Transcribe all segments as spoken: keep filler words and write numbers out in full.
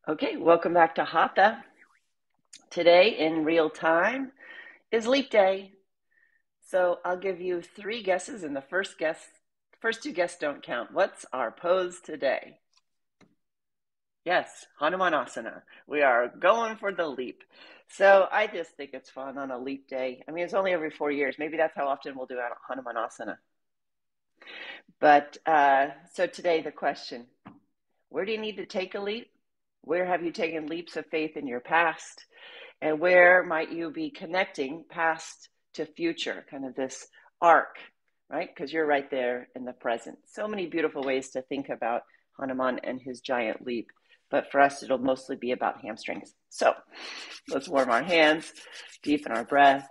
Okay, welcome back to Hatha. Today in real time is leap day. So I'll give you three guesses, and the first guess, first two guesses don't count. What's our pose today? Yes, Hanumanasana. We are going for the leap. So I just think it's fun on a leap day. I mean, it's only every four years. Maybe that's how often we'll do Hanumanasana. But uh, so today the question, where do you need to take a leap? Where have you taken leaps of faith in your past? And where might you be connecting past to future, kind of this arc, right? Because you're right there in the present. So many beautiful ways to think about Hanuman and his giant leap. But for us, it'll mostly be about hamstrings. So let's warm our hands, deepen our breath.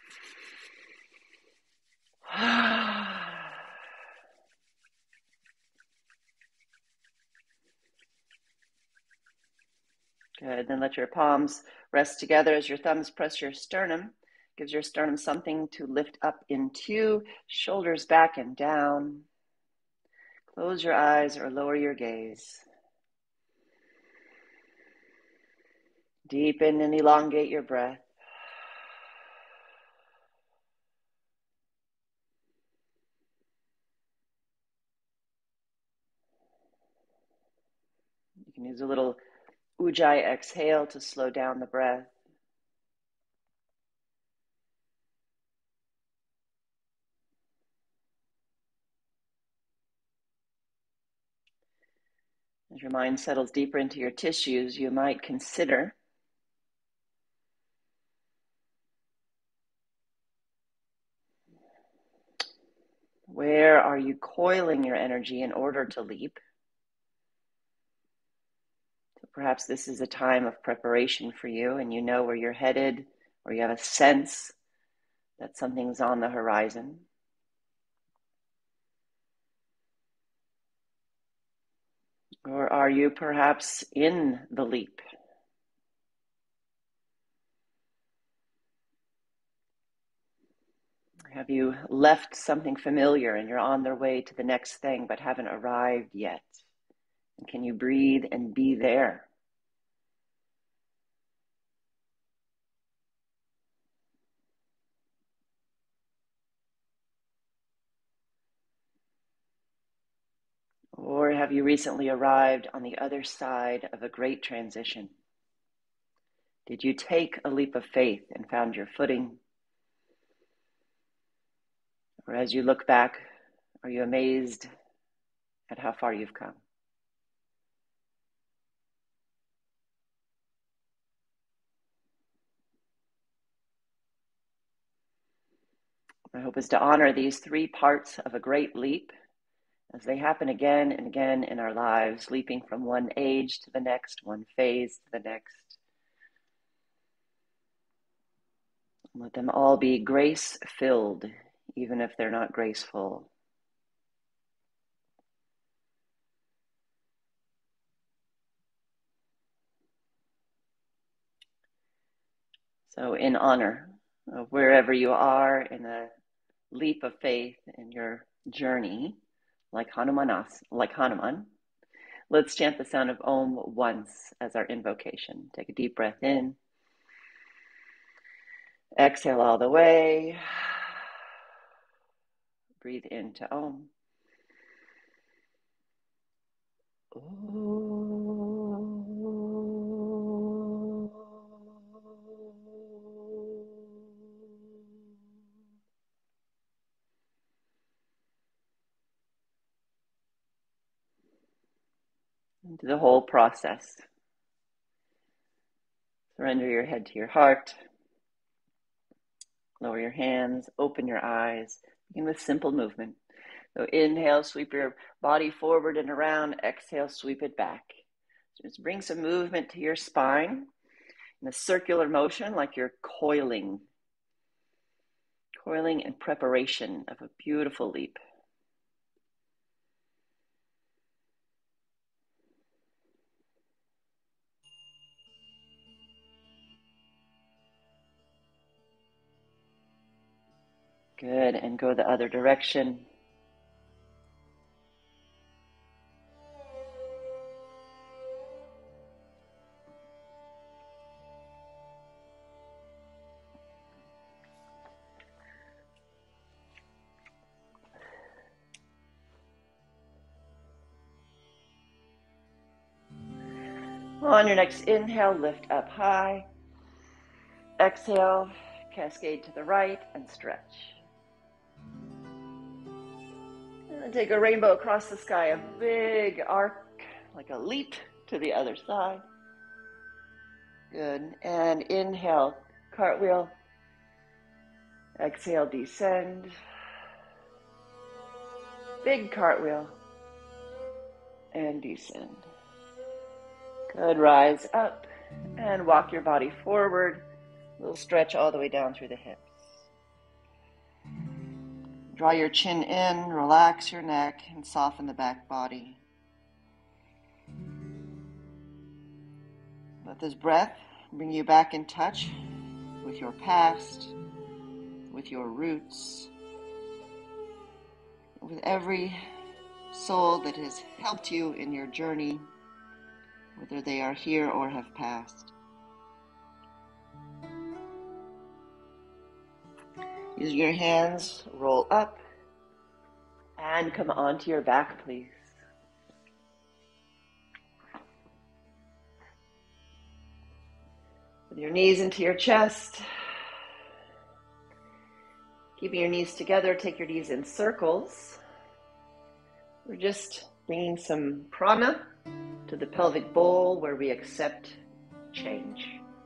Good. Then let your palms rest together as your thumbs press your sternum. Gives your sternum something to lift up into, shoulders back and down. Close your eyes or lower your gaze. Deepen and elongate your breath. You can use a little Ujjayi exhale to slow down the breath. As your mind settles deeper into your tissues, you might consider where are you coiling your energy in order to leap? So perhaps this is a time of preparation for you and you know where you're headed, or you have a sense that something's on the horizon. Or are you perhaps in the leap? Have you left something familiar and you're on their way to the next thing but haven't arrived yet? And can you breathe and be there? Or have you recently arrived on the other side of a great transition? Did you take a leap of faith and found your footing? Or as you look back, are you amazed at how far you've come? My hope is to honor these three parts of a great leap as they happen again and again in our lives, leaping from one age to the next, one phase to the next. Let them all be grace-filled, even if they're not graceful. So in honor of wherever you are in a leap of faith in your journey, like Hanumanas, like Hanuman, let's chant the sound of Om once as our invocation. Take a deep breath in. Exhale all the way. Breathe into Om. Into the whole process. Surrender your head to your heart. Lower your hands, open your eyes. Begin with simple movement. So inhale, sweep your body forward and around. Exhale, sweep it back. So just bring some movement to your spine in a circular motion like you're coiling. Coiling in preparation of a beautiful leap. Good, and go the other direction. On your next inhale, lift up high. Exhale, cascade to the right and stretch. And then take a rainbow across the sky, a big arc, like a leap to the other side. Good. And inhale, cartwheel. Exhale, descend. Big cartwheel. And descend. Good. Rise up and walk your body forward. A little stretch all the way down through the hips. Draw your chin in, relax your neck, and soften the back body. Let this breath bring you back in touch with your past, with your roots, with every soul that has helped you in your journey, whether they are here or have passed. Using your hands, roll up and come onto your back, please. With your knees into your chest. Keeping your knees together, take your knees in circles. We're just bringing some prana to the pelvic bowl where we accept change.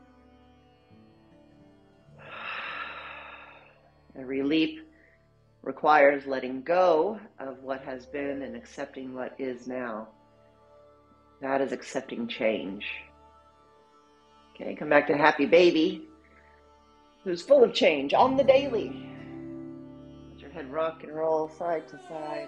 Every leap requires letting go of what has been and accepting what is now. That is accepting change. Okay, come back to happy baby, who's full of change on the daily. Let your head rock and roll side to side.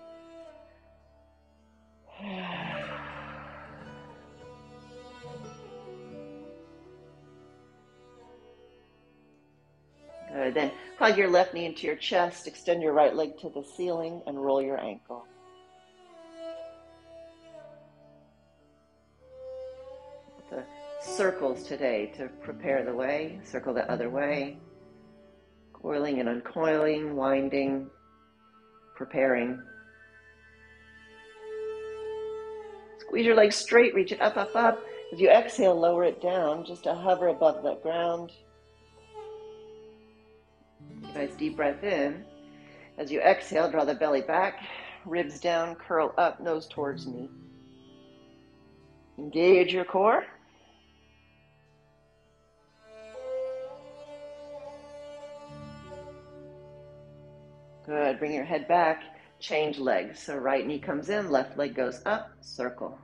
Good. Then hug your left knee into your chest, extend your right leg to the ceiling, and roll your ankle. The circles today to prepare the way. Circle the other way. Coiling and uncoiling, winding, preparing. Squeeze your legs straight, reach it up, up, up. As you exhale, lower it down just to hover above the ground. Nice deep breath in. As you exhale, draw the belly back, ribs down, curl up, nose towards knee. Engage your core. Good. Bring your head back. Change legs. So right knee comes in, left leg goes up, circle.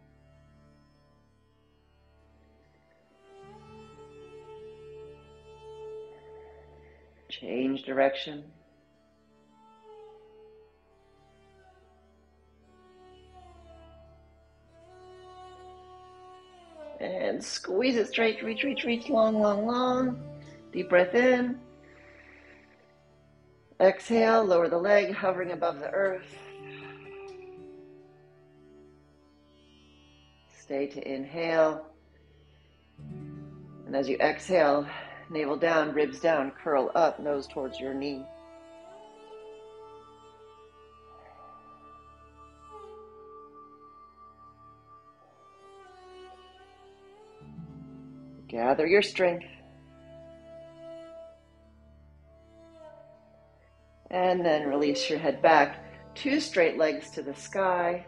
Change direction. And squeeze it straight, reach, reach, reach, long, long, long. Deep breath in. Exhale, lower the leg, hovering above the earth. Stay to inhale. And as you exhale, navel down, ribs down, curl up, nose towards your knee. Gather your strength. And then release your head back. Two straight legs to the sky.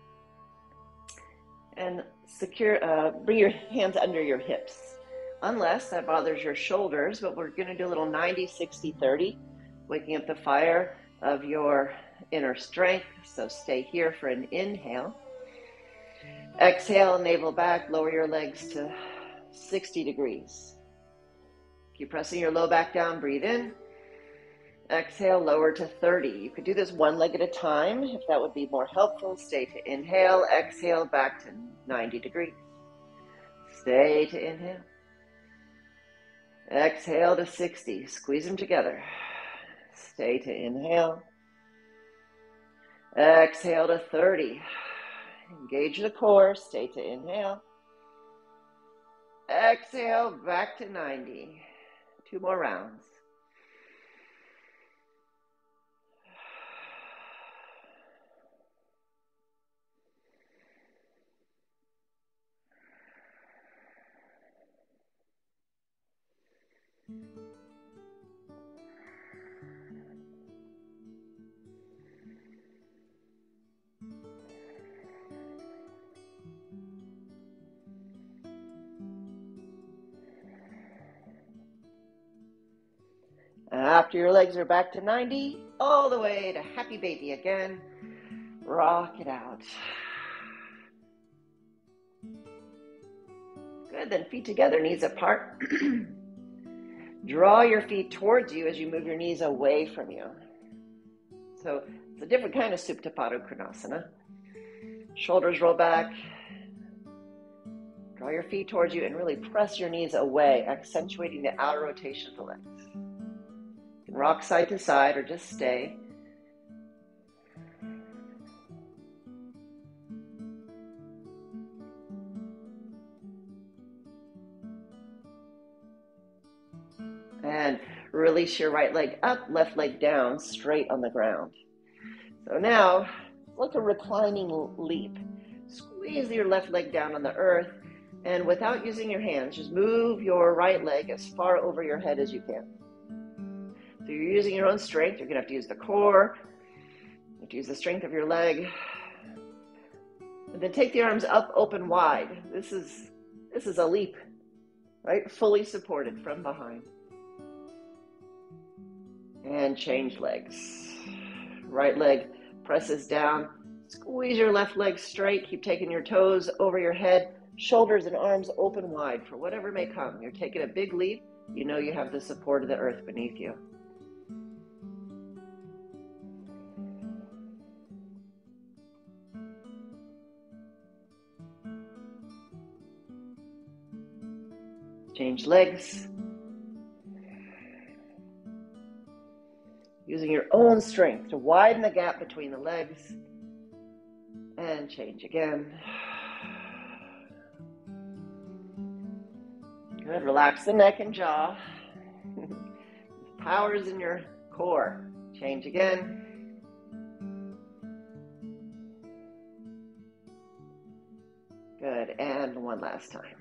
And secure, uh, bring your hands under your hips. Unless that bothers your shoulders, but we're going to do a little ninety, sixty, thirty, waking up the fire of your inner strength. So stay here for an inhale. Exhale, navel back, lower your legs to sixty degrees. Keep pressing your low back down, breathe in. Exhale, lower to thirty. You could do this one leg at a time if that would be more helpful. Stay to inhale, exhale, back to ninety degrees. Stay to inhale. Exhale to sixty. Squeeze them together. Stay to inhale. Exhale to thirty. Engage the core. Stay to inhale. Exhale, back to ninety. Two more rounds. After your legs are back to ninety, all the way to happy baby again. Rock it out. Good, then feet together, knees apart. Draw your feet towards you as you move your knees away from you. So it's a different kind of Supta Konasana. Shoulders roll back. Draw your feet towards you and really press your knees away, accentuating the outer rotation of the legs. You can rock side to side or just stay. And release your right leg up, left leg down, straight on the ground. So now, it's like a reclining leap. Squeeze your left leg down on the earth, and without using your hands, just move your right leg as far over your head as you can. So you're using your own strength. You're going to have to use the core. You have to use the strength of your leg. And then take the arms up, open wide. This is, this is a leap, right? Fully supported from behind. And change legs. Right leg presses down. Squeeze your left leg straight. Keep taking your toes over your head. Shoulders and arms open wide for whatever may come. You're taking a big leap. You know you have the support of the earth beneath you. Change legs. Using your own strength to widen the gap between the legs. And change again. Good. Relax the neck and jaw. Power is in your core. Change again. Good. And one last time.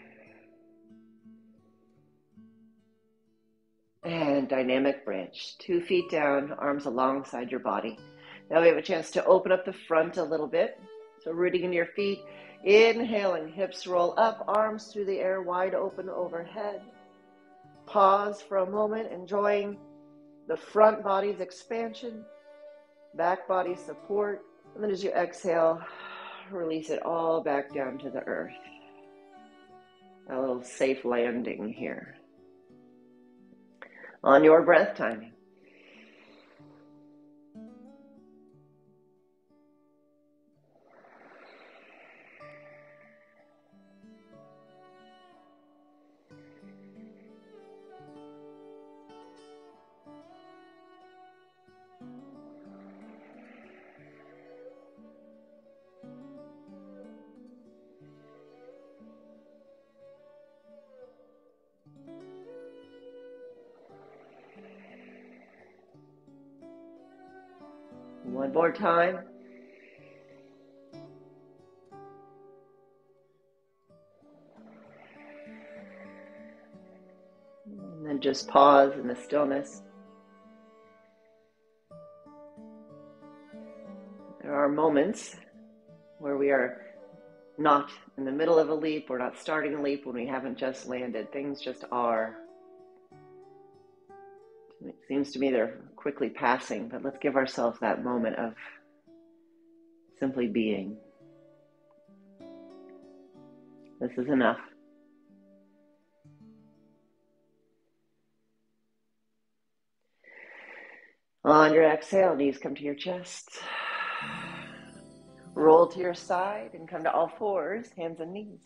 And dynamic branch. Two feet down, arms alongside your body. Now we have a chance to open up the front a little bit. So rooting into your feet. Inhaling, hips roll up, arms through the air, wide open overhead. Pause for a moment, enjoying the front body's expansion, back body support. And then as you exhale, release it all back down to the earth. A little safe landing here. On your breath timing. One more time. And then just pause in the stillness. There are moments where we are not in the middle of a leap, we're not starting a leap when we haven't just landed. Things just are. It seems to me they're quickly passing, but let's give ourselves that moment of simply being. This is enough. On your exhale, knees come to your chest. Roll to your side and come to all fours, hands and knees.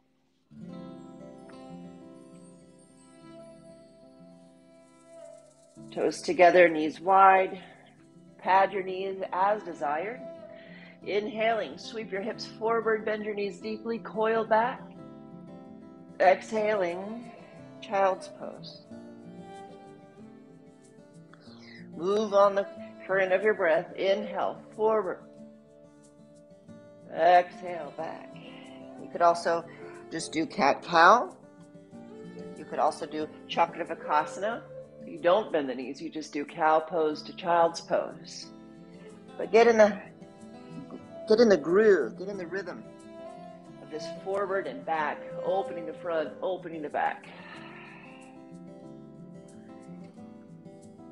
Toes together, knees wide. Pad your knees as desired. Inhaling, sweep your hips forward, bend your knees deeply, coil back. Exhaling, child's pose. Move on the current of your breath. Inhale, forward. Exhale, back. You could also just do cat-cow. You could also do Chakravakasana. You don't bend the knees, you just do cow pose to child's pose. But get in the get in the groove, get in the rhythm of this forward and back, opening the front, opening the back.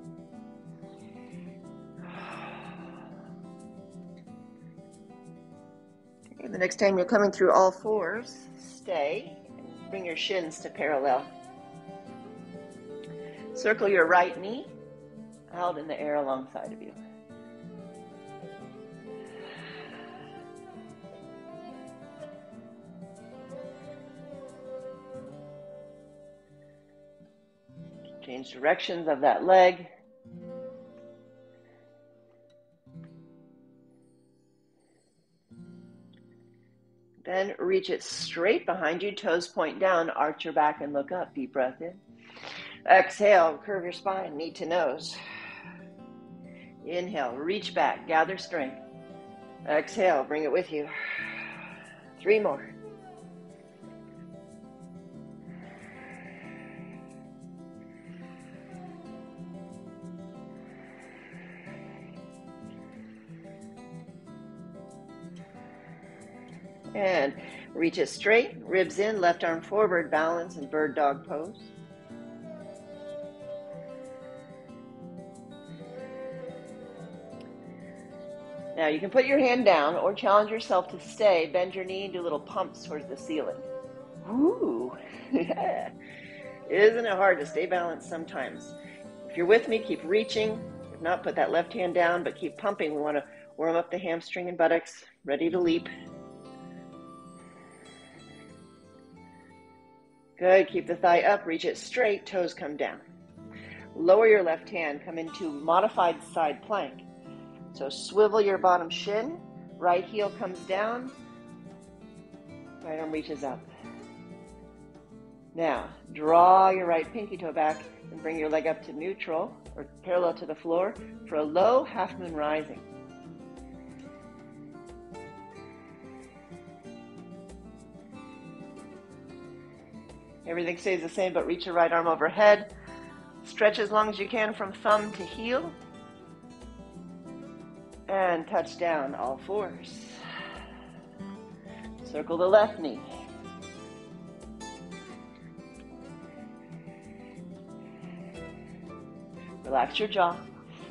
Okay, the next time you're coming through all fours, stay and bring your shins to parallel. Circle your right knee out in the air alongside of you. Change directions of that leg. Then reach it straight behind you, toes point down, arch your back and look up. Deep breath in. Exhale, curve your spine, knee to nose. Inhale, reach back, gather strength. Exhale, bring it with you. Three more. And reach it straight, ribs in, left arm forward, balance and bird dog pose. Now you can put your hand down or challenge yourself to stay, bend your knee and do little pumps towards the ceiling. Ooh, yeah. Isn't it hard to stay balanced sometimes? If you're with me, keep reaching. If not, put that left hand down, but keep pumping. We want to warm up the hamstring and buttocks, ready to leap. Good, keep the thigh up, reach it straight, toes come down. Lower your left hand, come into modified side plank. So swivel your bottom shin, right heel comes down, right arm reaches up. Now, draw your right pinky toe back and bring your leg up to neutral or parallel to the floor for a low half moon rising. Everything stays the same, but reach your right arm overhead. Stretch as long as you can from thumb to heel. And touch down, all fours. Circle the left knee. Relax your jaw.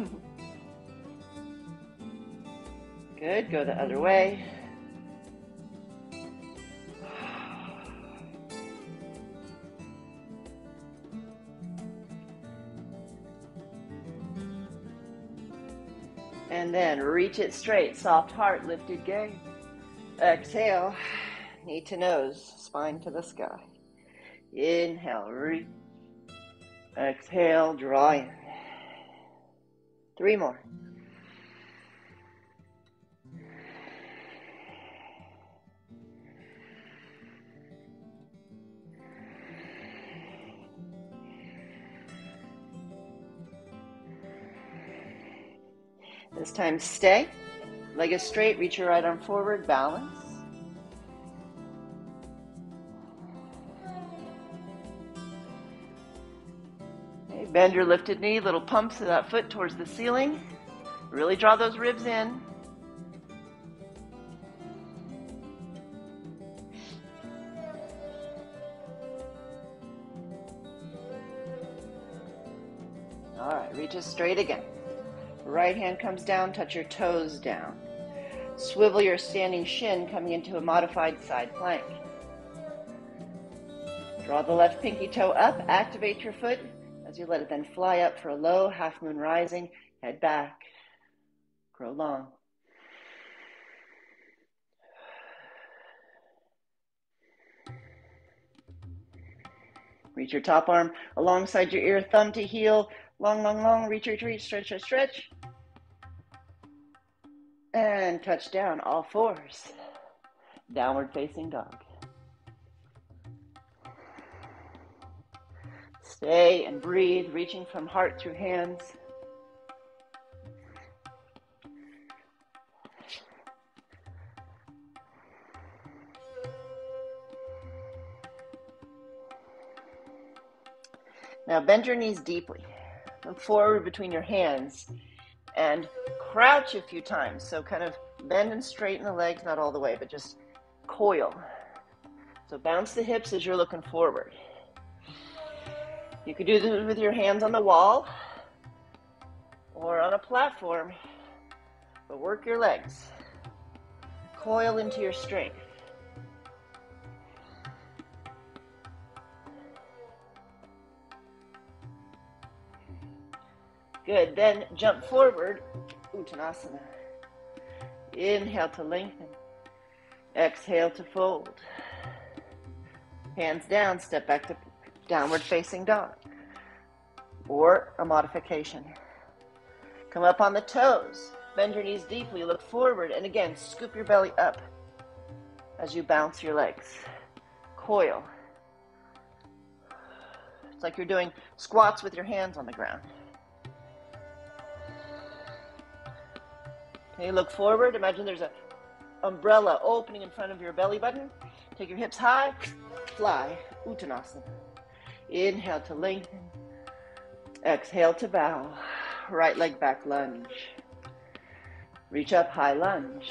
Good, go the other way. And then reach it straight, soft heart, lifted gaze. Exhale, knee to nose, spine to the sky. Inhale, reach. Exhale, draw in. Three more. This time stay, leg is straight, reach your right arm forward, balance. Okay, bend your lifted knee, little pumps of that foot towards the ceiling. Really draw those ribs in. All right, reach it straight again. Right hand comes down, touch your toes down. Swivel your standing shin, coming into a modified side plank. Draw the left pinky toe up, activate your foot as you let it then fly up for a low half moon rising. Head back, grow long. Reach your top arm alongside your ear, thumb to heel. Long, long, long, reach, reach, reach, stretch, stretch, stretch. And touch down, all fours. Downward facing dog. Stay and breathe, reaching from heart through hands. Now bend your knees deeply. Look forward between your hands and crouch a few times. So kind of bend and straighten the legs, not all the way, but just coil. So bounce the hips as you're looking forward. You could do this with your hands on the wall or on a platform, but work your legs. Coil into your strength. Good. Then jump forward, Uttanasana. Inhale to lengthen. Exhale to fold. Hands down, step back to downward facing dog. Or a modification. Come up on the toes. Bend your knees deeply, look forward, and again, scoop your belly up as you bounce your legs. Coil. It's like you're doing squats with your hands on the ground. Okay, look forward. Imagine there's an umbrella opening in front of your belly button. Take your hips high, fly, Uttanasana. Inhale to lengthen. Exhale to bow. Right leg back lunge. Reach up, high lunge.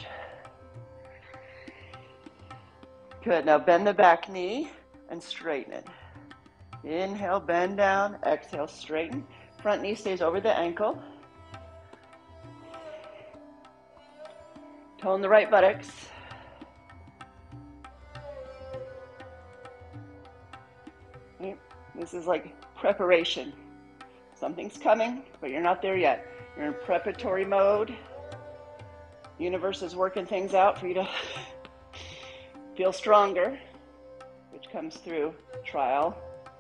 Good, now bend the back knee and straighten it. Inhale, bend down. Exhale, straighten. Front knee stays over the ankle. Tone the right buttocks. Okay. This is like preparation. Something's coming, but you're not there yet. You're in preparatory mode. The universe is working things out for you to feel stronger, which comes through trial.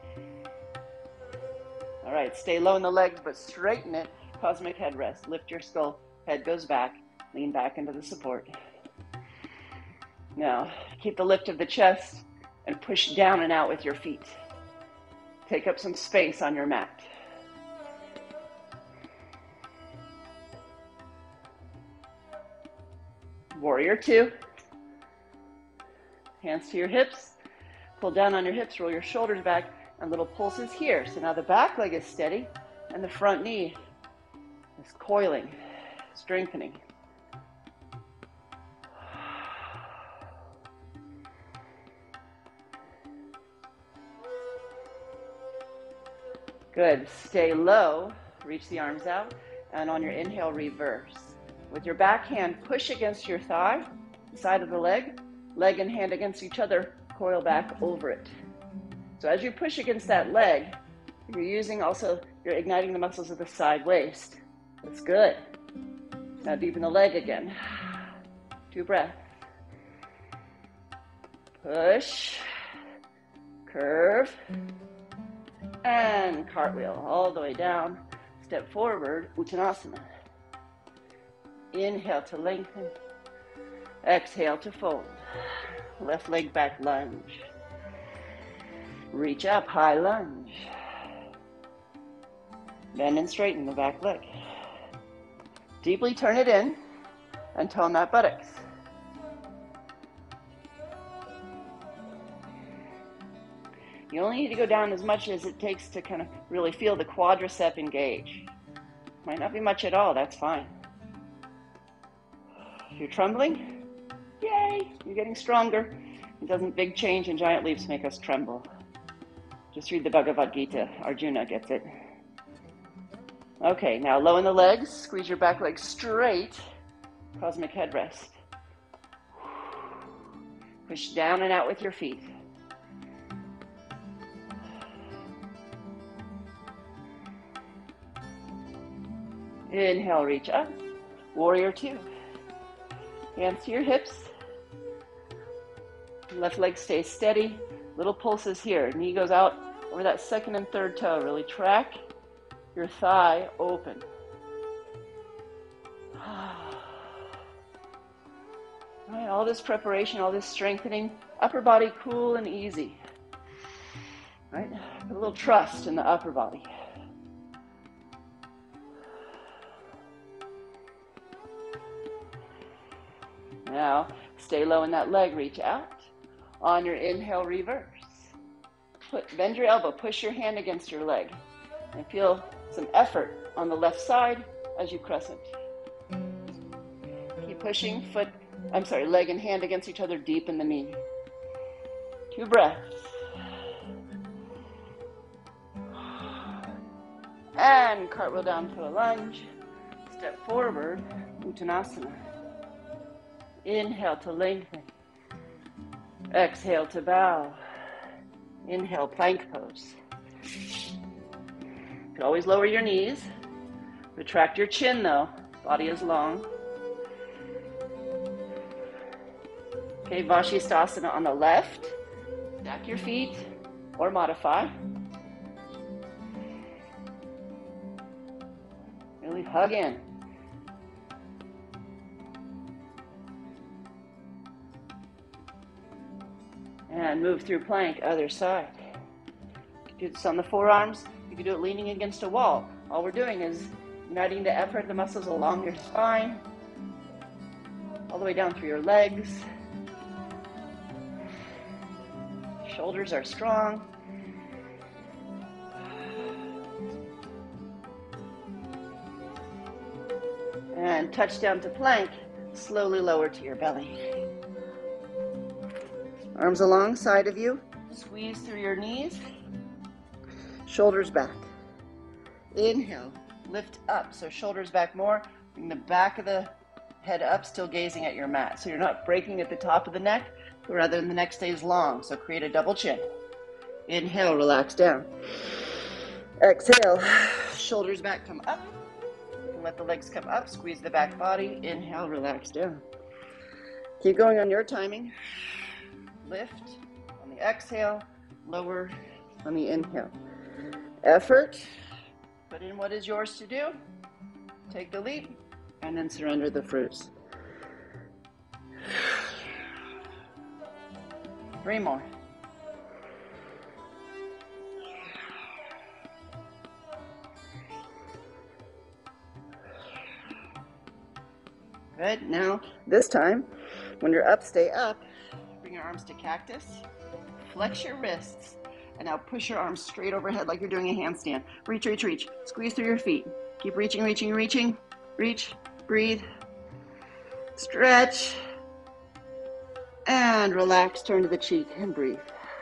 All right, stay low in the legs, but straighten it. Cosmic head rest. Lift your skull. Head goes back. Lean back into the support. Now, keep the lift of the chest and push down and out with your feet. Take up some space on your mat. Warrior two. Hands to your hips. Pull down on your hips, roll your shoulders back, and little pulses here. So now the back leg is steady, and the front knee is coiling, strengthening. Good. Stay low. Reach the arms out. And on your inhale, reverse. With your back hand, push against your thigh, side of the leg. Leg and hand against each other. Coil back over it. So as you push against that leg, you're using also, you're igniting the muscles of the side waist. That's good. Now deepen the leg again. Two breaths. Push. Curve. And cartwheel all the way down. Step forward, Uttanasana. Inhale to lengthen. Exhale to fold. Left leg back lunge. Reach up, high lunge. Bend and straighten the back leg. Deeply turn it in and tone that buttocks. You only need to go down as much as it takes to kind of really feel the quadricep engage. Might not be much at all, that's fine. If you're trembling, yay, you're getting stronger. It doesn't big change in giant leaps make us tremble. Just read the Bhagavad Gita, Arjuna gets it. Okay, now low in the legs, squeeze your back leg straight, cosmic head rest. Push down and out with your feet. Inhale, reach up. Warrior two. Hands to your hips. Left leg stays steady. Little pulses here. Knee goes out over that second and third toe. Really track your thigh open. All right, all this preparation, all this strengthening. Upper body cool and easy. All right, put a little trust in the upper body. Now, stay low in that leg, reach out. On your inhale, reverse. Put, bend your elbow, push your hand against your leg. And feel some effort on the left side as you crescent. Keep pushing, foot, I'm sorry, leg and hand against each other deep in the knee. Two breaths. And cartwheel down to a lunge. Step forward, Uttanasana. Inhale to lengthen. Exhale to bow. Inhale, plank pose. You can always lower your knees. Retract your chin though. Body is long. Okay, Vashisthasana on the left. Stack your feet or modify. Really hug in. And move through plank, other side. You can do this on the forearms. You can do it leaning against a wall. All we're doing is uniting the effort, the muscles along your spine, all the way down through your legs. Shoulders are strong. And touch down to plank, slowly lower to your belly. Arms alongside of you, squeeze through your knees, shoulders back. Inhale, lift up, so shoulders back more, bring the back of the head up, still gazing at your mat. So you're not breaking at the top of the neck, but rather the neck stays long, so create a double chin. Inhale, relax down. Exhale, shoulders back, come up. And let the legs come up, squeeze the back body. Inhale, relax down. Keep going on your timing. Lift on the exhale, lower on the inhale. Effort, put in what is yours to do. Take the leap, and then surrender the fruits. Three more. Good. Now, this time, when you're up, stay up. Bring your arms to cactus. Flex your wrists. And now push your arms straight overhead like you're doing a handstand. Reach, reach, reach. Squeeze through your feet. Keep reaching, reaching, reaching. Reach, breathe, stretch, and relax. Turn to the cheek and breathe.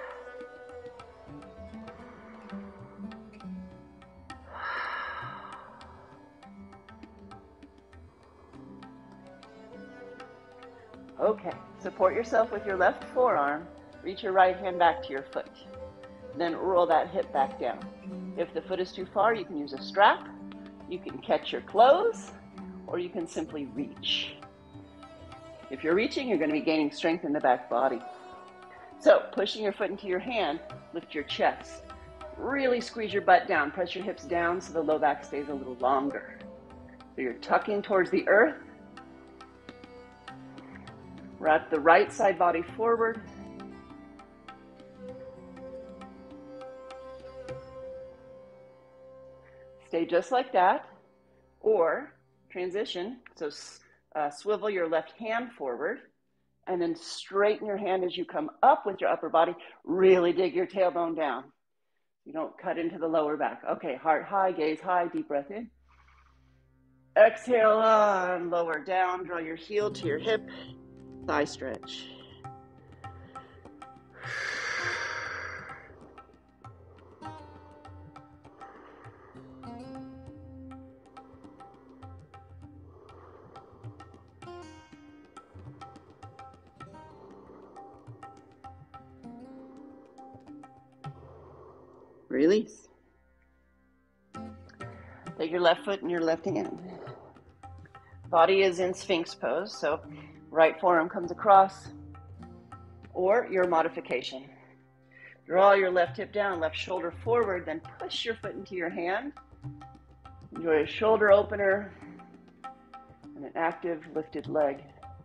Okay, support yourself with your left forearm. Reach your right hand back to your foot. Then roll that hip back down. If the foot is too far, you can use a strap. You can catch your clothes, or you can simply reach. If you're reaching, you're going to be gaining strength in the back body. So, pushing your foot into your hand, lift your chest. Really squeeze your butt down. Press your hips down so the low back stays a little longer. So you're tucking towards the earth. Wrap the right side body forward. Stay just like that, or transition, so uh, swivel your left hand forward, and then straighten your hand as you come up with your upper body. Really dig your tailbone down. You don't cut into the lower back. Okay, heart high, gaze high, deep breath in. Exhale on, lower down, draw your heel to your hip, thigh stretch. Release. Take your left foot in your left hand. Body is in Sphinx pose, so right forearm comes across, or your modification. Draw your left hip down, left shoulder forward, then push your foot into your hand. Enjoy a shoulder opener and an active lifted leg.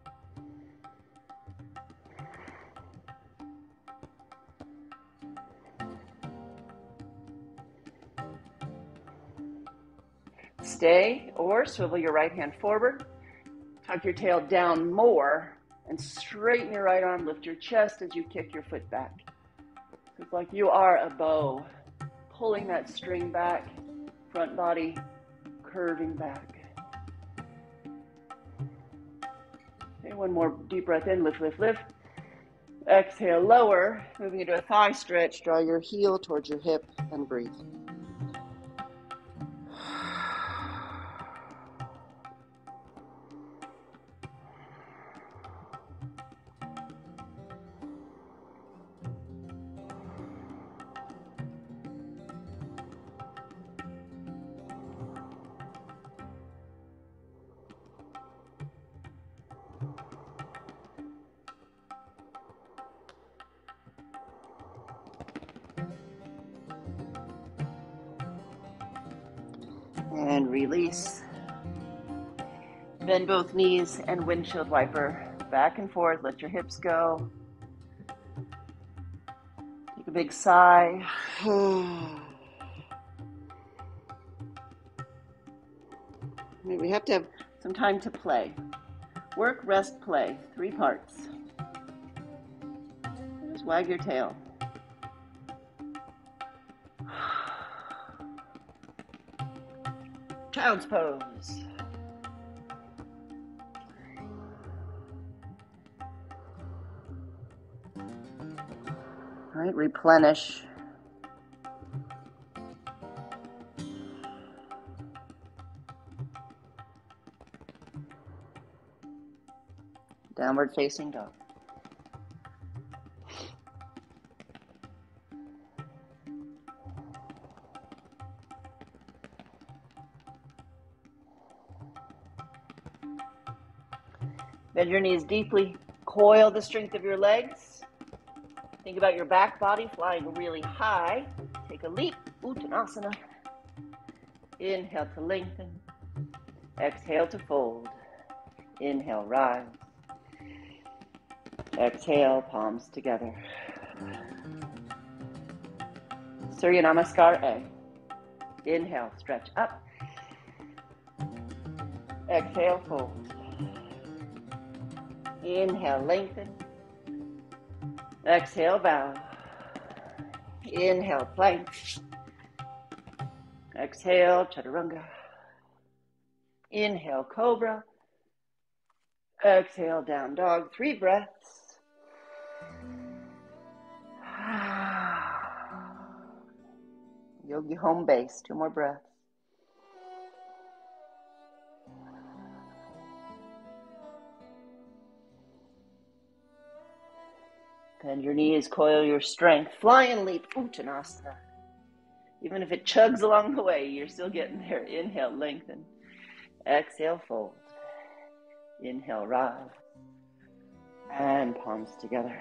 Stay or swivel your right hand forward. Tuck your tail down more and straighten your right arm. Lift your chest as you kick your foot back. It's like you are a bow, pulling that string back, front body curving back. Okay, one more deep breath in, lift, lift, lift. Exhale, lower, moving into a thigh stretch. Draw your heel towards your hip and breathe. And release. Bend both knees and windshield wiper back and forth. Let your hips go. Take a big sigh. We have to have some time to play. Work, rest, play. Three parts. Just wag your tail. Child's pose. All right, replenish. Downward facing dog. Bend your knees deeply. Coil the strength of your legs. Think about your back body flying really high. Take a leap. Uttanasana. Inhale to lengthen. Exhale to fold. Inhale, rise. Exhale, palms together. Surya Namaskar A. Inhale, stretch up. Exhale, fold. Inhale, lengthen. Exhale, bow. Inhale, plank. Exhale, chaturanga. Inhale, cobra. Exhale, down dog. Three breaths. Yogi home base. Two more breaths. Bend your knees, coil your strength. Fly and leap, Uttanasana. Even if it chugs along the way, you're still getting there. Inhale, lengthen. Exhale, fold. Inhale, rise. And palms together.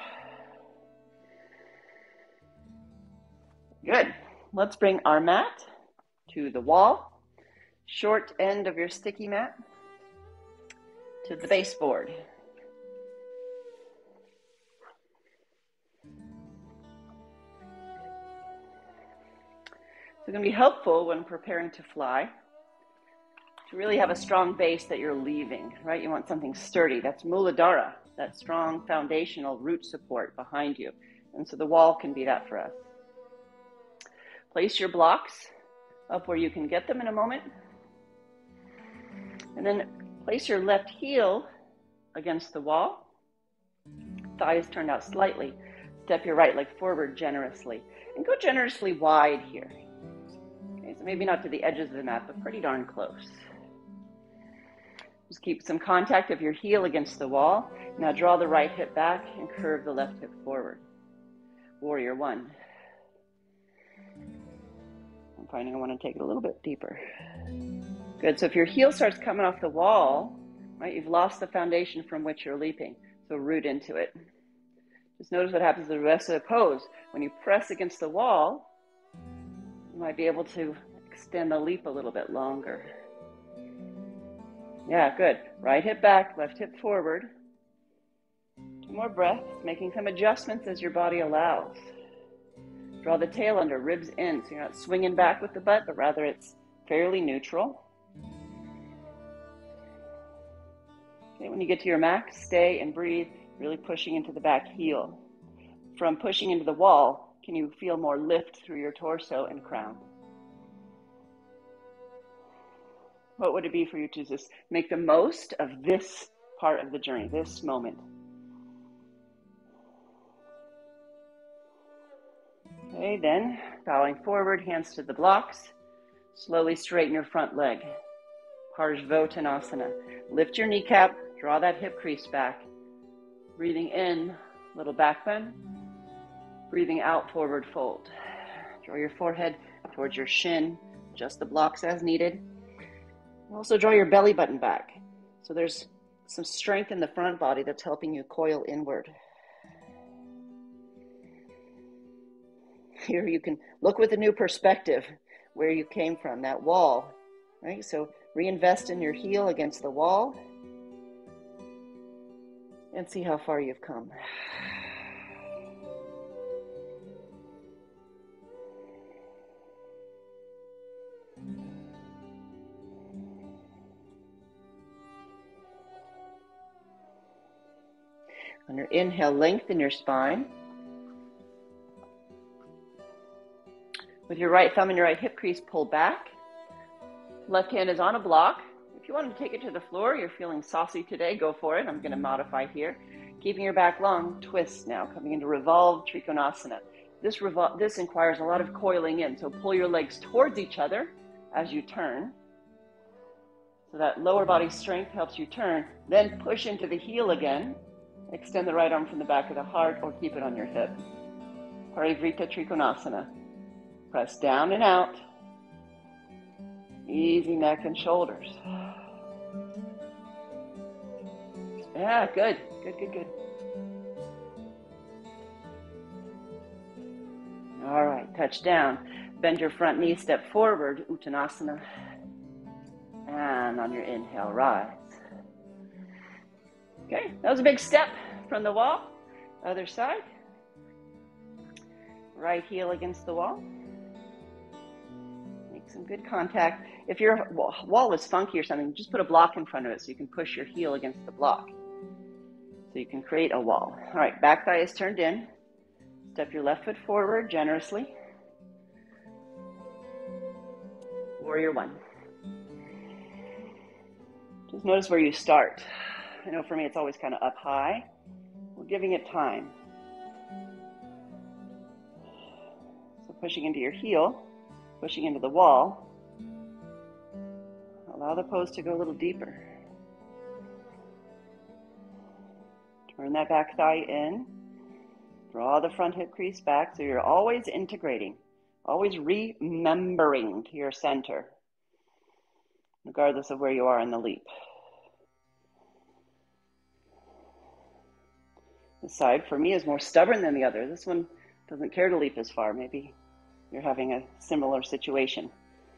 Good. Let's bring our mat to the wall. Short end of your sticky mat to the baseboard. It's going to be helpful when preparing to fly to really have a strong base that you're leaving, right? You want something sturdy. That's Muladhara, that strong foundational root support behind you. And so the wall can be that for us. Place your blocks up where you can get them in a moment. And then place your left heel against the wall. Thighs turned out slightly. Step your right leg forward generously. And go generously wide here. Okay, so maybe not to the edges of the mat, but pretty darn close. Just keep some contact of your heel against the wall. Now draw the right hip back and curve the left hip forward. Warrior one. I'm finding I want to take it a little bit deeper. Good, so if your heel starts coming off the wall, right, you've lost the foundation from which you're leaping. So root into it. Just notice what happens to the rest of the pose. When you press against the wall, you might be able to extend the leap a little bit longer. Yeah, good. Right hip back, left hip forward. Two more breaths, making some adjustments as your body allows. Draw the tail under, ribs in, so you're not swinging back with the butt, but rather it's fairly neutral. Okay, when you get to your max, stay and breathe, really pushing into the back heel. From pushing into the wall, can you feel more lift through your torso and crown? What would it be for you to just make the most of this part of the journey, this moment? Okay, then bowing forward, hands to the blocks. Slowly straighten your front leg. Parsvottanasana. Lift your kneecap, draw that hip crease back. Breathing in, little back bend. Breathing out, forward fold. Draw your forehead towards your shin, adjust the blocks as needed. Also draw your belly button back. So there's some strength in the front body that's helping you coil inward. Here you can look with a new perspective where you came from, that wall. right? So reinvest in your heel against the wall and see how far you've come. On your inhale, lengthen your spine. With your right thumb and your right hip crease, pull back. Left hand is on a block. If you want to take it to the floor, you're feeling saucy today, go for it. I'm going to modify here. Keeping your back long, twist now, coming into revolved Trikonasana. This, revol this requires a lot of coiling in, so pull your legs towards each other as you turn. So that lower body strength helps you turn. Then push into the heel again. Extend the right arm from the back of the heart or keep it on your hip. Parivrita Trikonasana. Press down and out. Easy neck and shoulders. Yeah, good, good, good, good. All right, touch down. Bend your front knee, step forward, Uttanasana. And on your inhale, rise. Okay, that was a big step from the wall. Other side. Right heel against the wall. Make some good contact. If your wall is funky or something, just put a block in front of it so you can push your heel against the block. So you can create a wall. All right, back thigh is turned in. Step your left foot forward generously. Warrior one. Just notice where you start. I know for me it's always kind of up high. We're giving it time. So pushing into your heel, pushing into the wall. Allow the pose to go a little deeper. Turn that back thigh in. Draw the front hip crease back so you're always integrating, always remembering to your center, regardless of where you are in the leap. This side, for me, is more stubborn than the other. This one doesn't care to leap as far. Maybe you're having a similar situation.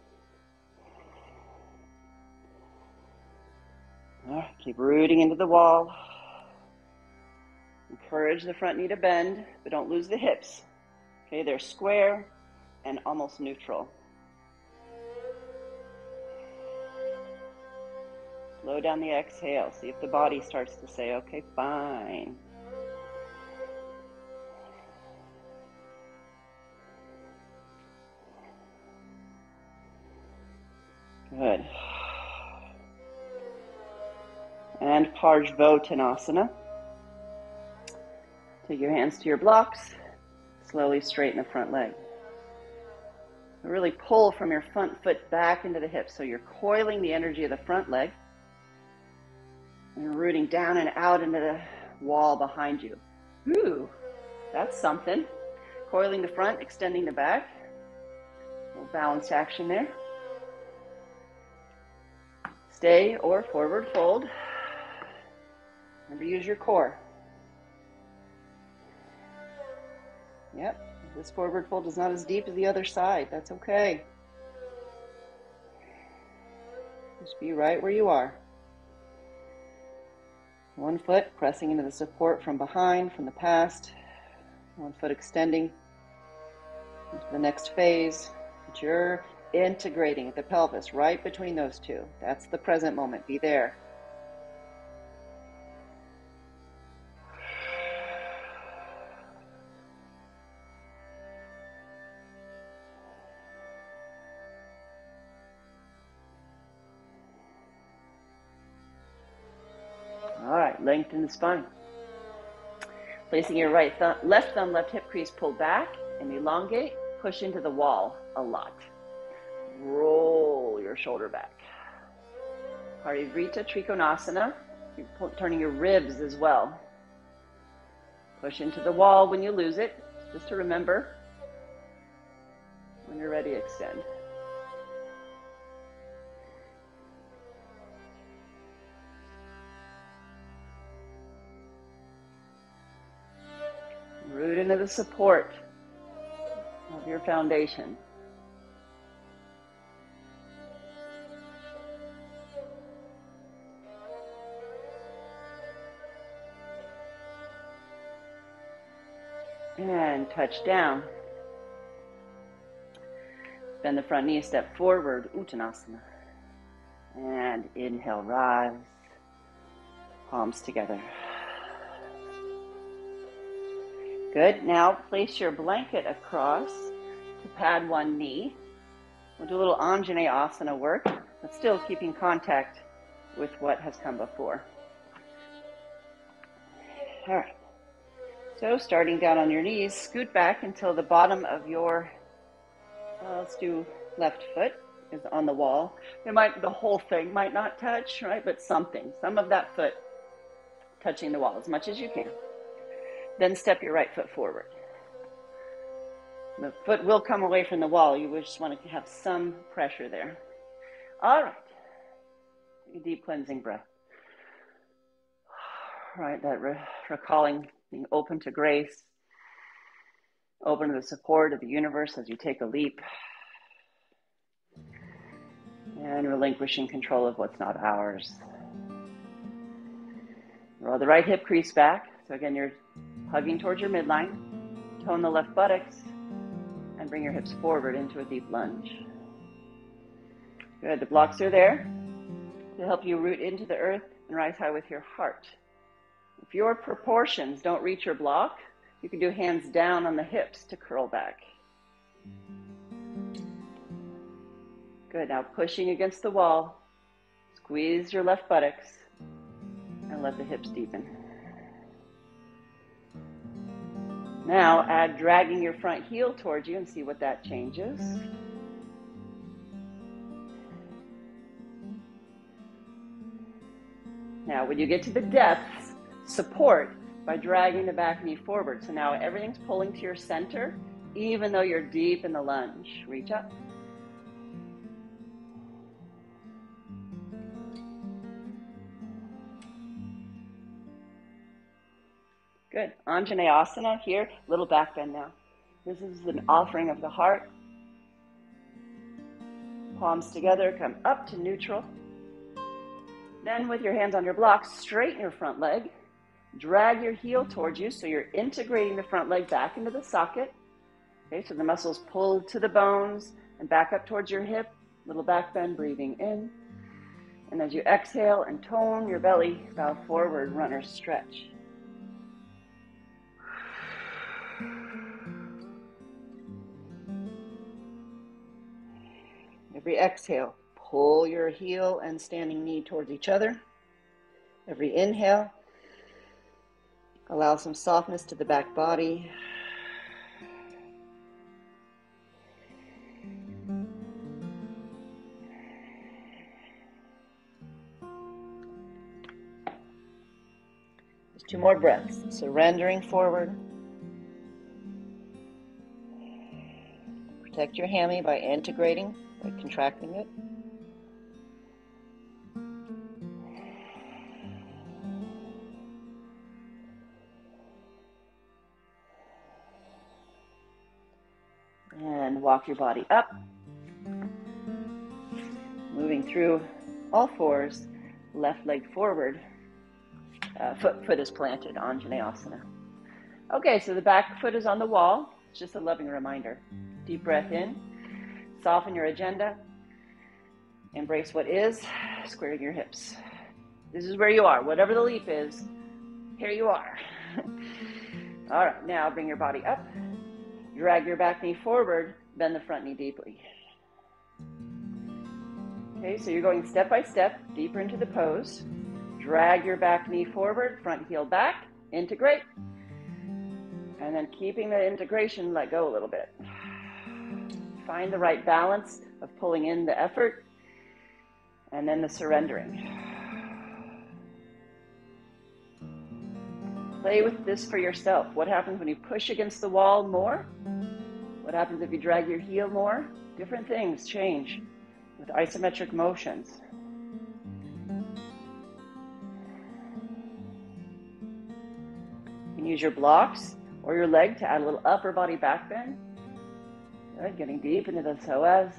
All right, keep rooting into the wall. Encourage the front knee to bend, but don't lose the hips. Okay, they're square and almost neutral. Slow down the exhale. See if the body starts to say, okay, fine. Good. And Parshvottanasana. Take your hands to your blocks. Slowly straighten the front leg. Really pull from your front foot back into the hips. So you're coiling the energy of the front leg. And you're rooting down and out into the wall behind you. Ooh, that's something. Coiling the front, extending the back. A little balanced action there. Stay or forward fold. Remember, use your core. Yep, this forward fold is not as deep as the other side. That's okay. Just be right where you are. One foot pressing into the support from behind, from the past. One foot extending into the next phase. But you're integrating the pelvis right between those two. That's the present moment. Be there. All right, lengthen the spine. Placing your right thumb, left thumb, left hip crease, pull back and elongate. Push into the wall a lot. Roll your shoulder back. Parivrita Trikonasana. You're turning your ribs as well. Push into the wall when you lose it. Just to remember, when you're ready, extend. Root into the support of your foundation. And touch down. Bend the front knee, step forward, Uttanasana. And inhale, rise. Palms together. Good. Now place your blanket across to pad one knee. We'll do a little Anjaneyasana work, but still keeping contact with what has come before. All right. So starting down on your knees, scoot back until the bottom of your, uh, let's do left foot is on the wall. It might, the whole thing might not touch, right? But something, some of that foot touching the wall as much as you can. Then step your right foot forward. The foot will come away from the wall. You just want to have some pressure there. All right. A deep cleansing breath. All right, that re- recalling being open to grace, open to the support of the universe as you take a leap, and relinquishing control of what's not ours. Roll the right hip crease back. So again, you're hugging towards your midline. Tone the left buttocks and bring your hips forward into a deep lunge. Good, the blocks are there to help you root into the earth and rise high with your heart. If your proportions don't reach your block, you can do hands down on the hips to curl back. Good, now pushing against the wall, squeeze your left buttocks and let the hips deepen. Now add dragging your front heel towards you and see what that changes. Now when you get to the depths, support by dragging the back knee forward. So now everything's pulling to your center, even though you're deep in the lunge. Reach up. Good. Anjaneyasana here, little back bend now. This is an offering of the heart. Palms together, come up to neutral. Then with your hands on your blocks, straighten your front leg. Drag your heel towards you so you're integrating the front leg back into the socket. Okay, so the muscles pull to the bones and back up towards your hip. Little back bend, breathing in. And as you exhale and tone your belly, bow forward, runner stretch. Every exhale, pull your heel and standing knee towards each other. Every inhale, allow some softness to the back body. Just two more breaths. Surrendering forward. Protect your hammy by integrating, by contracting it. And walk your body up. Moving through all fours, left leg forward. Uh, foot, foot is planted, Anjaneyasana. Okay, so the back foot is on the wall. It's just a loving reminder. Deep breath in. Soften your agenda. Embrace what is. Squaring your hips. This is where you are. Whatever the leap is, here you are. All right, now bring your body up. Drag your back knee forward. Bend the front knee deeply. Okay, so you're going step by step, deeper into the pose. Drag your back knee forward, front heel back, integrate. And then keeping the integration, let go a little bit. Find the right balance of pulling in the effort and then the surrendering. Play with this for yourself. What happens when you push against the wall more? What happens if you drag your heel more? Different things change with isometric motions. You can use your blocks or your leg to add a little upper body back bend. Good, getting deep into the psoas.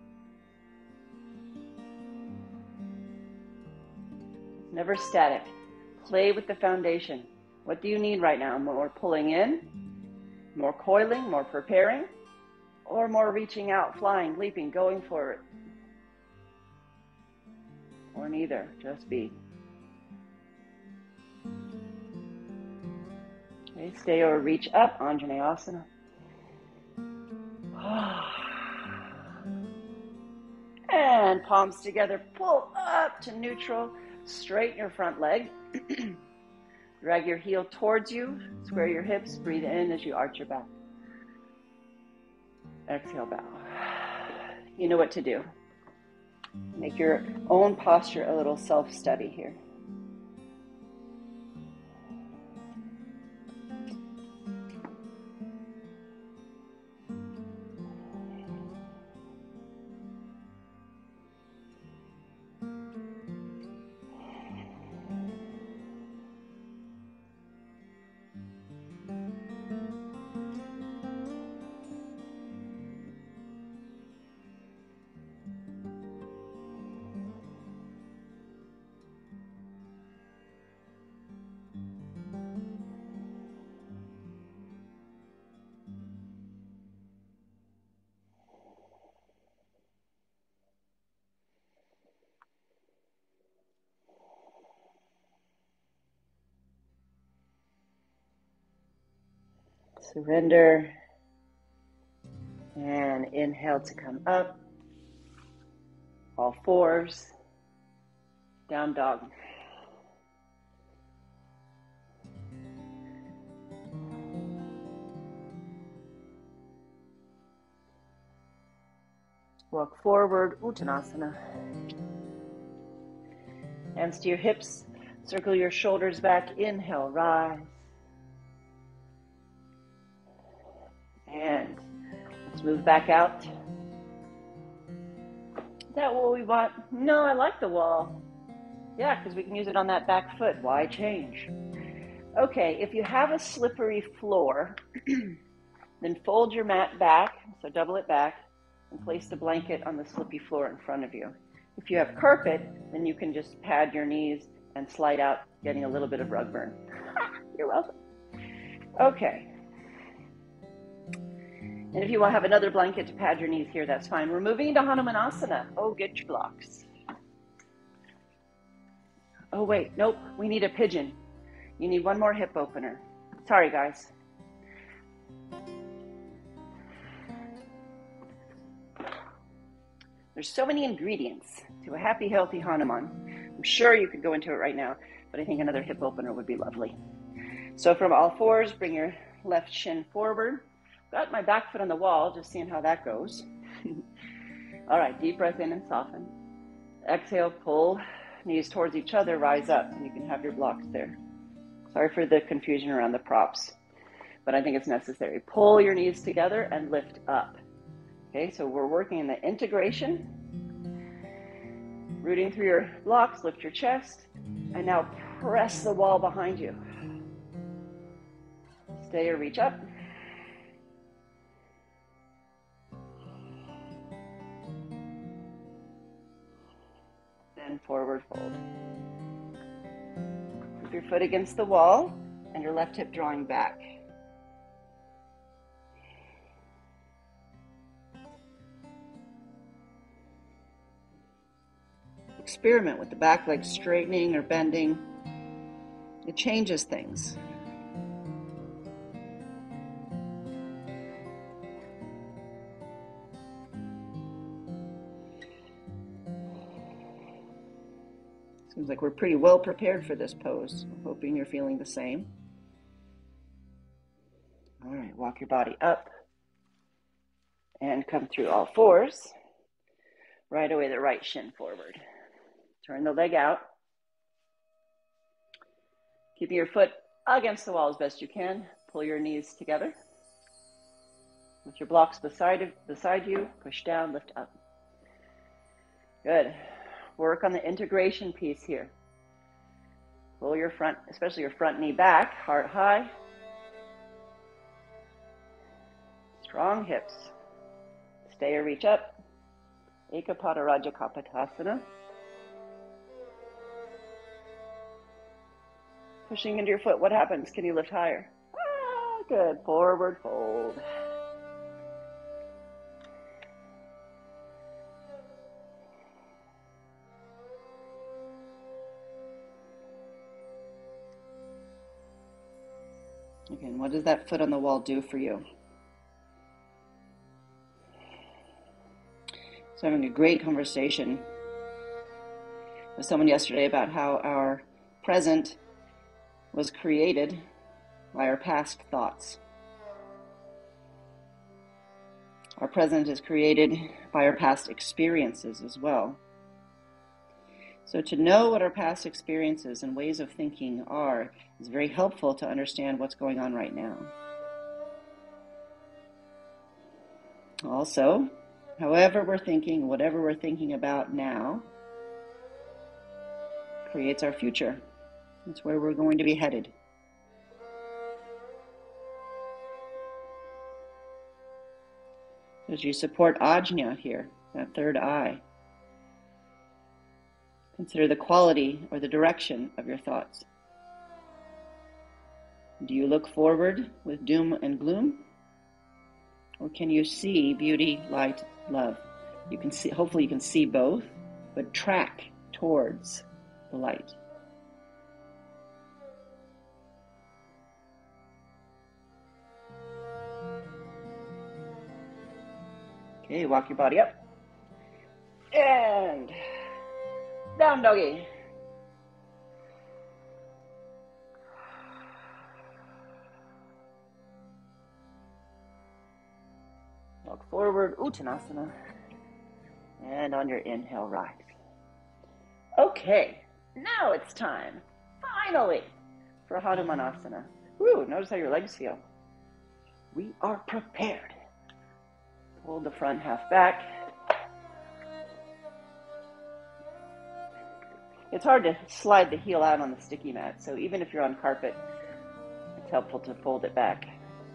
Never static. Play with the foundation. What do you need right now? More pulling in, more coiling, more preparing, or more reaching out, flying, leaping, going for it? Or neither, just be. Okay, stay or reach up, Anjaneyasana. And palms together, pull up to neutral, straighten your front leg. Drag your heel towards you, square your hips, breathe in as you arch your back. Exhale, bow. You know what to do. Make your own posture a little self-study here. Surrender. And inhale to come up. All fours. Down dog. Walk forward, Uttanasana. Hands to your hips. Circle your shoulders back. Inhale, rise. And let's move back out. Is that what we want? No, I like the wall. Yeah, because we can use it on that back foot. Why change? Okay, if you have a slippery floor, then fold your mat back, so double it back, and place the blanket on the slippy floor in front of you. If you have carpet, then you can just pad your knees and slide out, getting a little bit of rug burn. You're welcome. Okay. And if you want to have another blanket to pad your knees here, that's fine. We're moving into Hanumanasana. Oh, get your blocks. Oh, wait. Nope. We need a pigeon. You need one more hip opener. Sorry, guys. There's so many ingredients to a happy, healthy Hanuman. I'm sure you could go into it right now, but I think another hip opener would be lovely. So from all fours, bring your left shin forward. Got my back foot on the wall, just seeing how that goes. All right, deep breath in and soften. Exhale, pull knees towards each other, rise up, and you can have your blocks there. Sorry for the confusion around the props, but I think it's necessary. Pull your knees together and lift up. Okay, so we're working in the integration. Rooting through your blocks, lift your chest, and now press the wall behind you. Stay or reach up. Then forward fold. Keep your foot against the wall and your left hip drawing back. Experiment with the back leg straightening or bending. It changes things. Seems like we're pretty well prepared for this pose. I'm hoping you're feeling the same. All right, walk your body up and come through all fours. Right away, the right shin forward. Turn the leg out. Keeping your foot against the wall as best you can. Pull your knees together. With your blocks beside, beside you, push down, lift up. Good. Work on the integration piece here. Pull your front, especially your front knee back, heart high. Strong hips. Stay or reach up. Ekapada Rajakapatasana. pushing into your foot, what happens? Can you lift higher? Ah, good. Forward fold. Okay, and what does that foot on the wall do for you? So having a great conversation with someone yesterday about how our present was created by our past thoughts. Our present is created by our past experiences as well. So to know what our past experiences and ways of thinking are is very helpful to understand what's going on right now. Also, however we're thinking, whatever we're thinking about now, creates our future. That's where we're going to be headed. As you support ajna here, that third eye, consider the quality or the direction of your thoughts. Do you look forward with doom and gloom? Or can you see beauty, light, love? You can see, hopefully you can see both, but track towards the light. Okay, walk your body up. And down doggy. Walk forward, Uttanasana. And on your inhale, rise. Okay, now it's time, finally, for Hanumanasana. Woo, notice how your legs feel. We are prepared. Hold the front half back. It's hard to slide the heel out on the sticky mat, so even if you're on carpet, it's helpful to fold it back.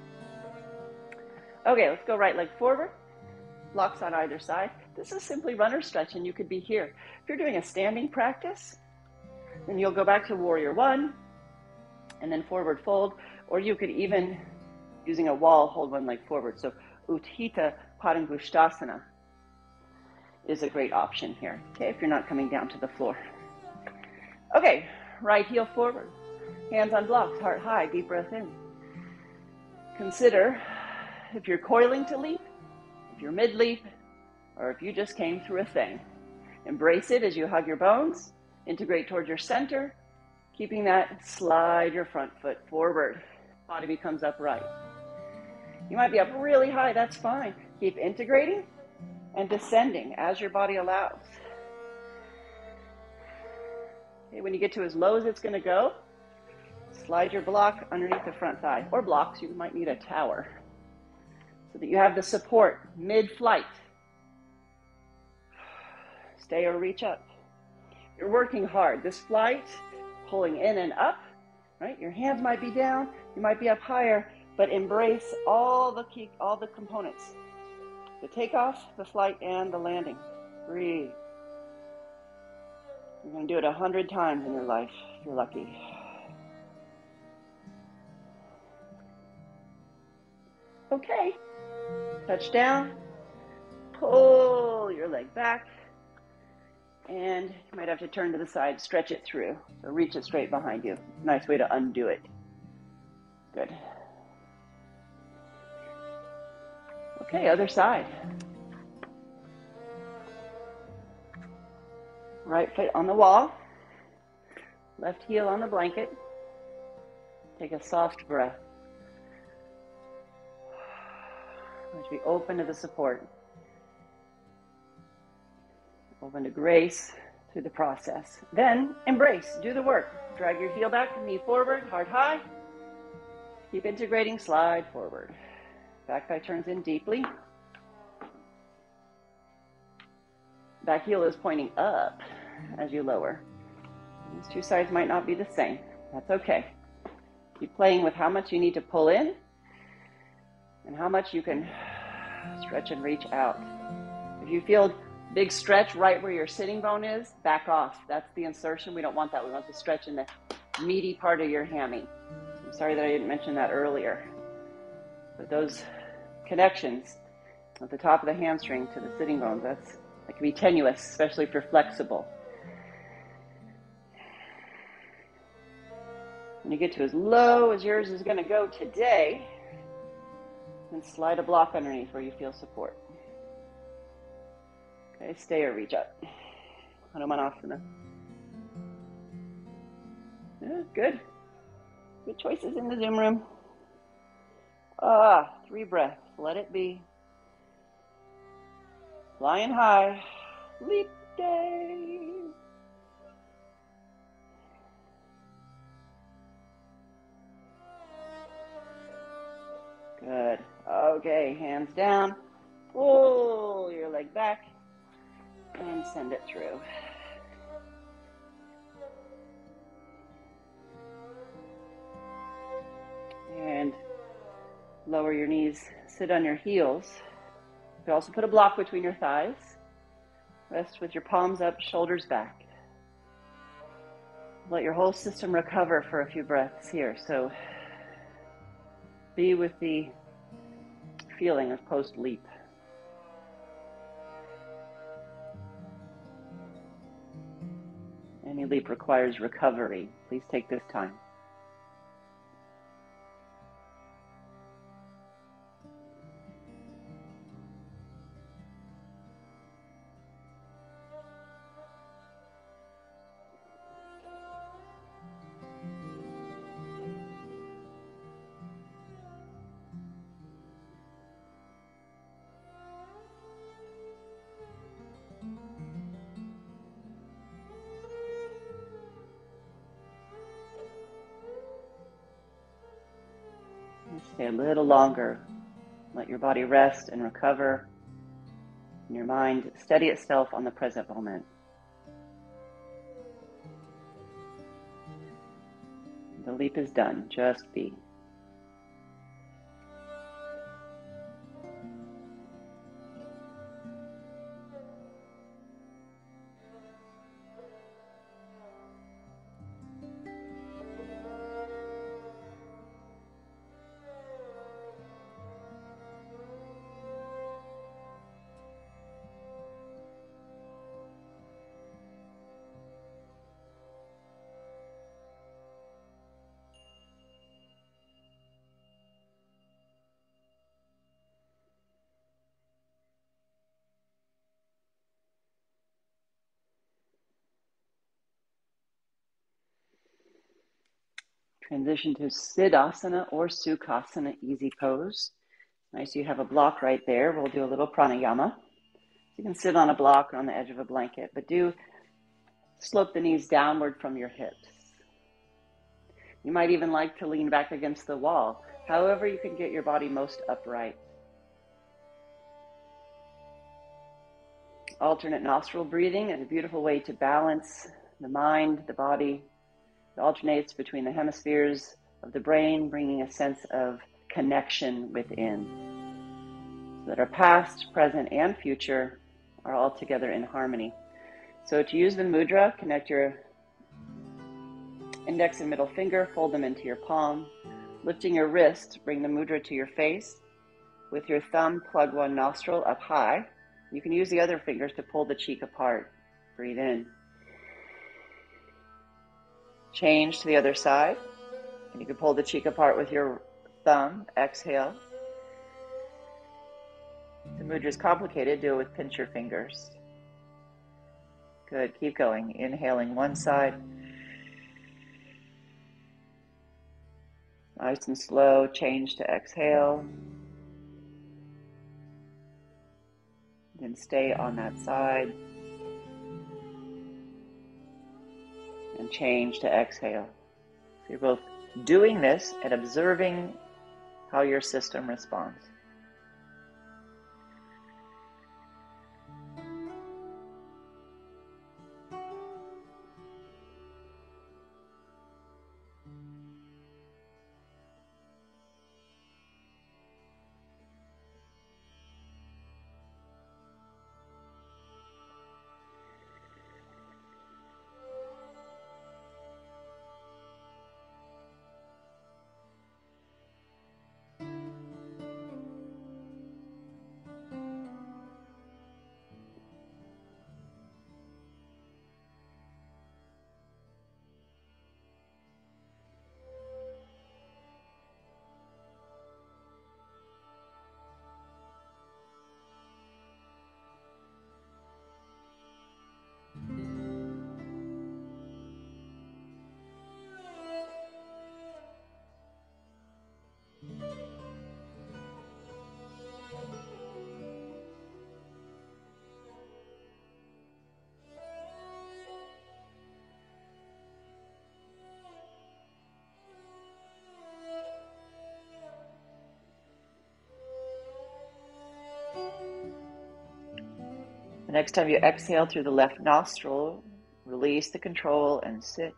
Okay, let's go right leg forward. Blocks on either side. This is simply runner stretch, and you could be here. If you're doing a standing practice, then you'll go back to warrior one, and then forward fold, or you could even, using a wall, hold one leg forward. So Utthita Padangusthasana is a great option here, okay, if you're not coming down to the floor. Okay, right heel forward, hands on blocks, heart high, deep breath in. Consider if you're coiling to leap, if you're mid-leap, or if you just came through a thing. Embrace it as you hug your bones, integrate towards your center, keeping that, slide your front foot forward. Body becomes upright. You might be up really high, that's fine. Keep integrating and descending as your body allows. Okay, when you get to as low as it's going to go, slide your block underneath the front thigh, or blocks, you might need a tower, so that you have the support mid-flight. Stay or reach up. You're working hard. This flight, pulling in and up, right? Your hands might be down, you might be up higher, but embrace all the key, all the components. The takeoff, the flight, and the landing. Breathe. You're going to do it a hundred times in your life, if you're lucky. Okay. Touch down. Pull your leg back. And you might have to turn to the side, stretch it through. So reach it straight behind you. Nice way to undo it. Good. Okay, other side. Right foot on the wall. Left heel on the blanket. Take a soft breath. To be open to the support. Open to grace through the process. Then embrace, do the work. Drag your heel back, knee forward, heart high. Keep integrating, slide forward. Back thigh turns in deeply. Back heel is pointing up as you lower. These two sides might not be the same. That's okay. Keep playing with how much you need to pull in and how much you can stretch and reach out. If you feel big stretch right where your sitting bone is, back off. That's the insertion. We don't want that. We want the stretch in the meaty part of your hammy. I'm sorry that I didn't mention that earlier. But those connections at the top of the hamstring to the sitting bones, that's that can be tenuous, especially if you're flexible. When you get to as low as yours is going to go today, then slide a block underneath where you feel support. Okay, stay or reach up. Hanumanasana. Yeah, good. Good choices in the Zoom room. Ah, three breaths. Let it be. Flying high. Leap day. Good. Okay, hands down. Pull your leg back and send it through. And lower your knees, sit on your heels. You can also put a block between your thighs. Rest with your palms up, shoulders back. Let your whole system recover for a few breaths here. So be with the feeling of post-leap. Any leap requires recovery. Please take this time. Stay a little longer. Let your body rest and recover. And your mind steady itself on the present moment. The leap is done. Just be. Transition to Siddhasana or Sukhasana, easy pose. Nice, you have a block right there. We'll do a little pranayama. You can sit on a block or on the edge of a blanket, but do slope the knees downward from your hips. You might even like to lean back against the wall. However you can get your body most upright. Alternate nostril breathing is a beautiful way to balance the mind, the body. It alternates between the hemispheres of the brain, bringing a sense of connection within. So that our past, present, and future are all together in harmony. So to use the mudra, connect your index and middle finger, fold them into your palm. Lifting your wrist, bring the mudra to your face. With your thumb, plug one nostril up high. You can use the other fingers to pull the cheek apart. Breathe in. Change to the other side. And you can pull the cheek apart with your thumb. Exhale. The mudra is complicated. Do it with pinch your fingers. Good. Keep going. Inhaling one side. Nice and slow. Change to exhale. Then stay on that side. And change to exhale. So you're both doing this and observing how your system responds. The next time you exhale through the left nostril, release the control and sit.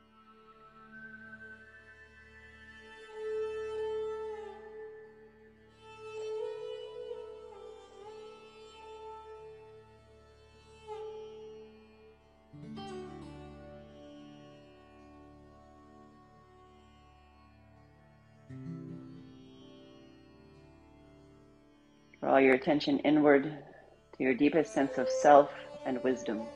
Draw your attention inward to your deepest sense of self and wisdom.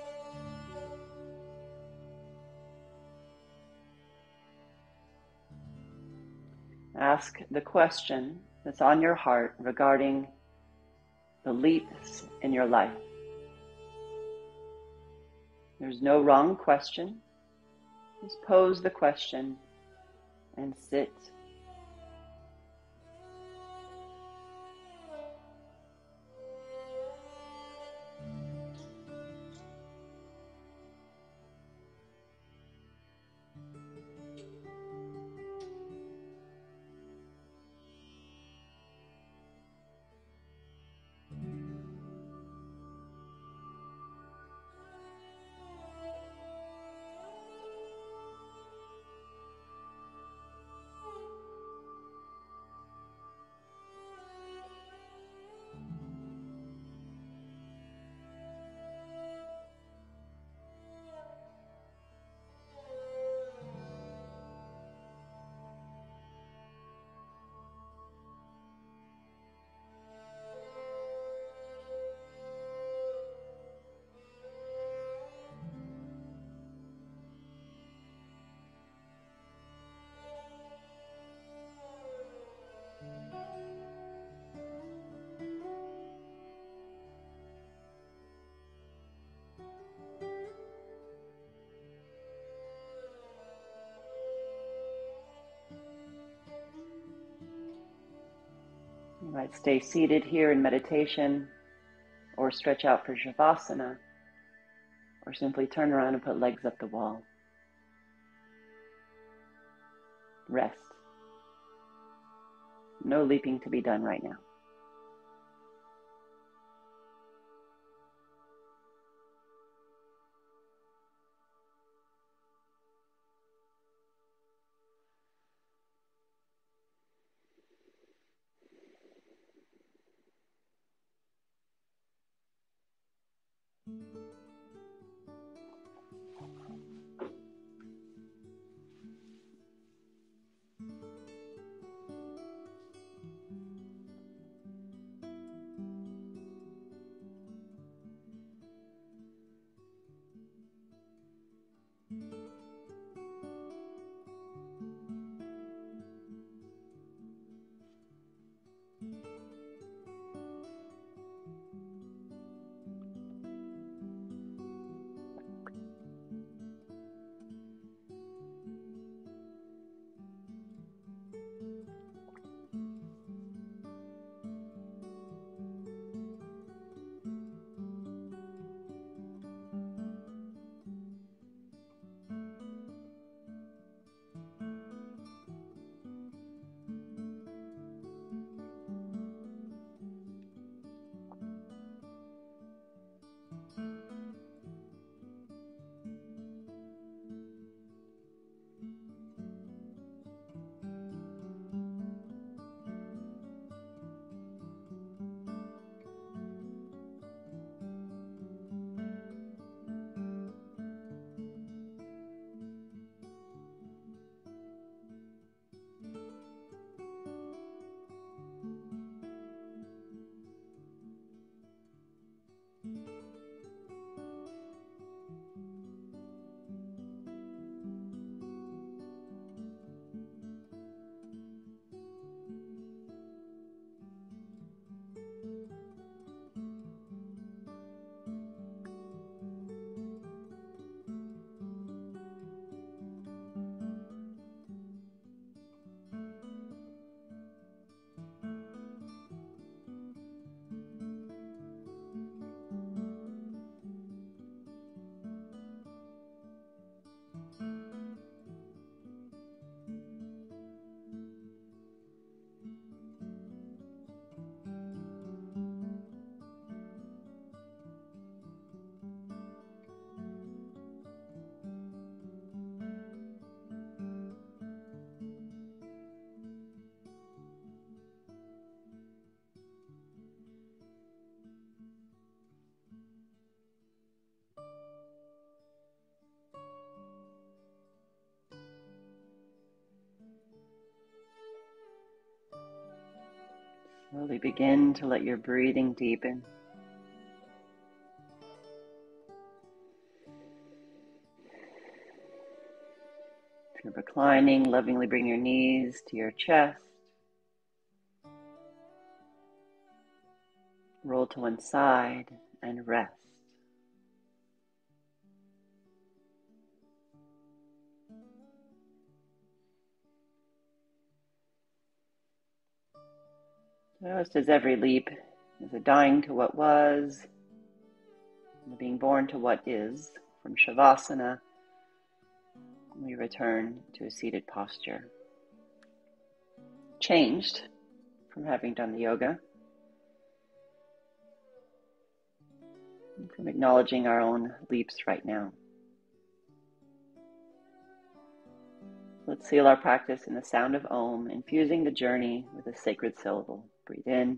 Ask the question that's on your heart regarding the leaps in your life. There's no wrong question. Just pose the question and sit. You might stay seated here in meditation, or stretch out for Shavasana, or simply turn around and put legs up the wall. Rest. No leaping to be done right now. Slowly begin to let your breathing deepen. If you're reclining, lovingly bring your knees to your chest. Roll to one side and rest. Just as every leap is a dying to what was, and a being born to what is, from Shavasana, we return to a seated posture. Changed from having done the yoga, and from acknowledging our own leaps right now. Let's seal our practice in the sound of Om, infusing the journey with a sacred syllable. Breathe in.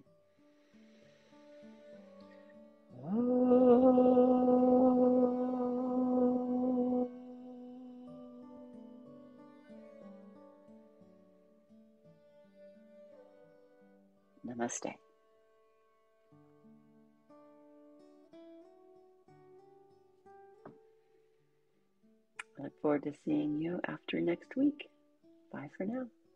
Namaste. I look forward to seeing you after next week. Bye for now.